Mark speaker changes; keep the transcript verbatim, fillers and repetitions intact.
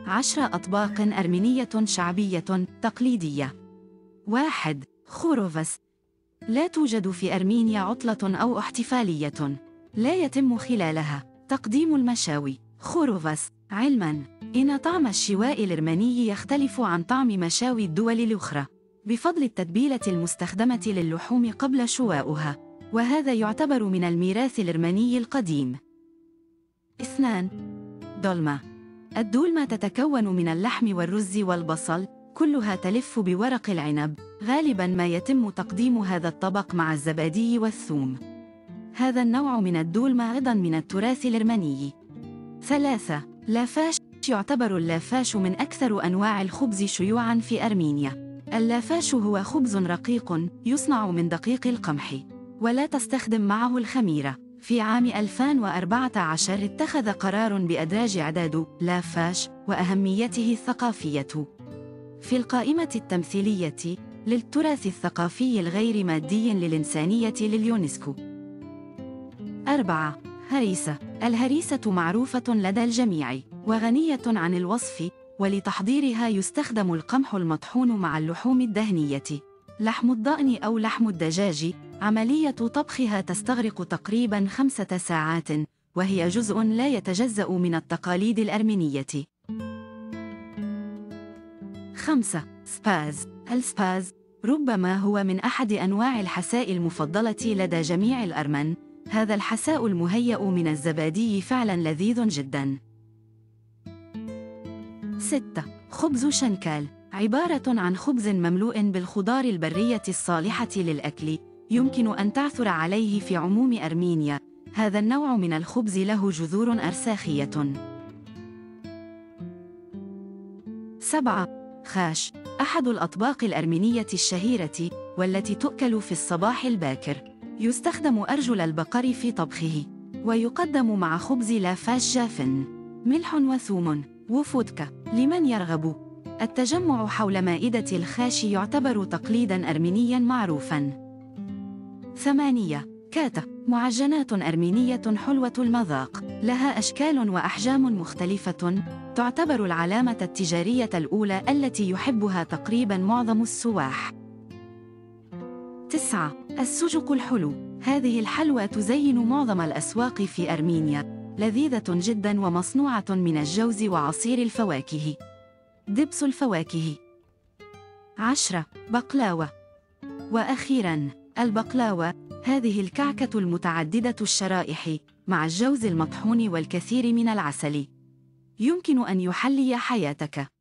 Speaker 1: عشر أطباق أرمينية شعبية تقليدية. واحد. خوروفس. لا توجد في أرمينيا عطلة أو احتفالية لا يتم خلالها تقديم المشاوي. خوروفس. علماً إن طعم الشواء الأرمني يختلف عن طعم مشاوي الدول الأخرى بفضل التتبيلة المستخدمة للحوم قبل شواؤها، وهذا يعتبر من الميراث الأرمني القديم. اثنان. دولمة. الدولمة تتكون من اللحم والرز والبصل، كلها تلف بورق العنب. غالباً ما يتم تقديم هذا الطبق مع الزبادي والثوم. هذا النوع من الدولمة أيضاً من التراث الأرمني. ثلاثة. لافاش. يعتبر اللافاش من أكثر أنواع الخبز شيوعاً في أرمينيا. اللافاش هو خبز رقيق يصنع من دقيق القمح، ولا تستخدم معه الخميرة. في عام ألفين وأربعة عشر اتخذ قرار بإدراج إعداد لافاش وأهميته الثقافية في القائمة التمثيلية للتراث الثقافي الغير مادي للإنسانية لليونسكو. أربعة. هريسة. الهريسة معروفة لدى الجميع وغنية عن الوصف، ولتحضيرها يستخدم القمح المطحون مع اللحوم الدهنية، لحم الضأن أو لحم الدجاج. عملية طبخها تستغرق تقريباً خمسة ساعات، وهي جزء لا يتجزأ من التقاليد الأرمينية. خمسة. سباز. السباز ربما هو من أحد أنواع الحساء المفضلة لدى جميع الأرمن. هذا الحساء المهيأ من الزبادي فعلاً لذيذ جداً. ستة. خبز شنكال. عبارة عن خبز مملوء بالخضار البرية الصالحة للأكل، يمكن أن تعثر عليه في عموم أرمينيا. هذا النوع من الخبز له جذور أرساخية. سبعة. خاش. أحد الأطباق الأرمينية الشهيرة والتي تؤكل في الصباح الباكر. يستخدم أرجل البقر في طبخه، ويقدم مع خبز لافاش جاف. ملح وثوم وفودكا لمن يرغب. التجمع حول مائدة الخاش يعتبر تقليداً أرمينياً معروفاً. ثمانية. كاتا. معجنات أرمينية حلوة المذاق، لها أشكال وأحجام مختلفة، تعتبر العلامة التجارية الأولى التي يحبها تقريباً معظم السواح. تسعة. السجق الحلو. هذه الحلوى تزين معظم الأسواق في أرمينيا، لذيذة جداً ومصنوعة من الجوز وعصير الفواكه. دبس الفواكه. عشرة. بقلاوة. وأخيراً البقلاوة، هذه الكعكة المتعددة الشرائح مع الجوز المطحون والكثير من العسل، يمكن أن يحلي حياتك.